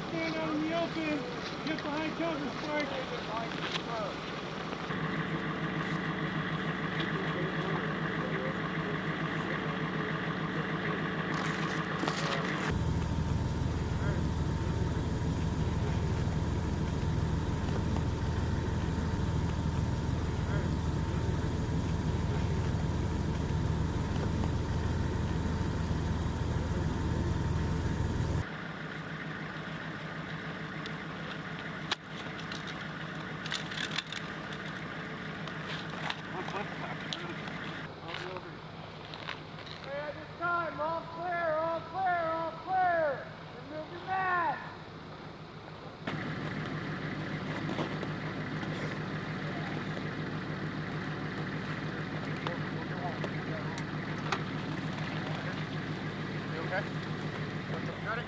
stand out in the open. Get behind cover, Spark. At this time, all clear, all clear, all clear. Remove your mask. You okay? Got it?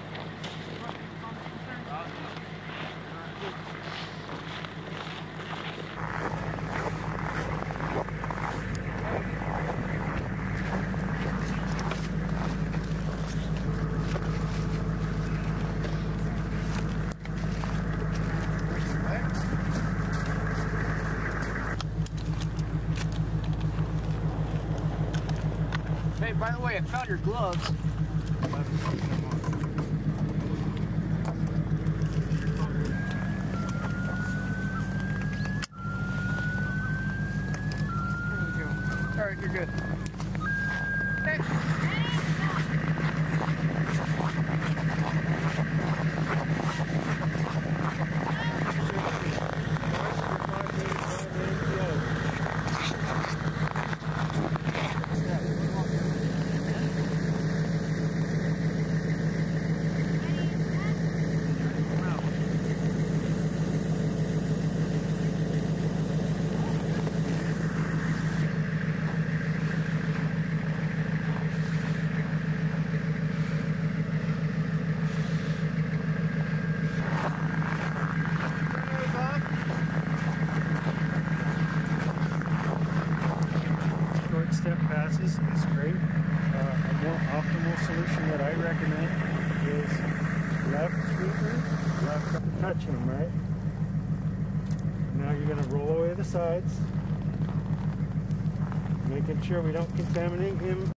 Hey, by the way, I found your gloves. All right, you're good. Step passes is great. A more optimal solution that I recommend is left sweeper, left touch him, right? Now you're going to roll away the sides, making sure we don't contaminate him.